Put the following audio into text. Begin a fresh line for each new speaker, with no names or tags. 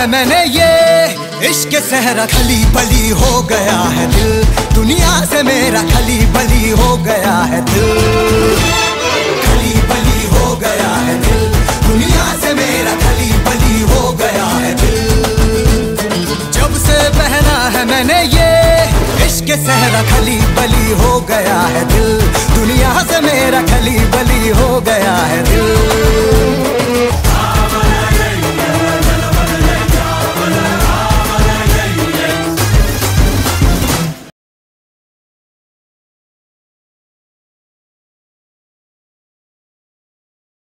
मैंने ये इश्क सहरा, खली बली हो गया है दिल, दुनिया से मेरा खली बली हो गया है दिल, खली बली हो गया है दिल, दुनिया से मेरा खली बली हो गया है दिल। जब से पहना है मैंने ये इश्क सहरा, खली बली हो गया है दिल, दुनिया से मेरा खली बली हो गया है दिल।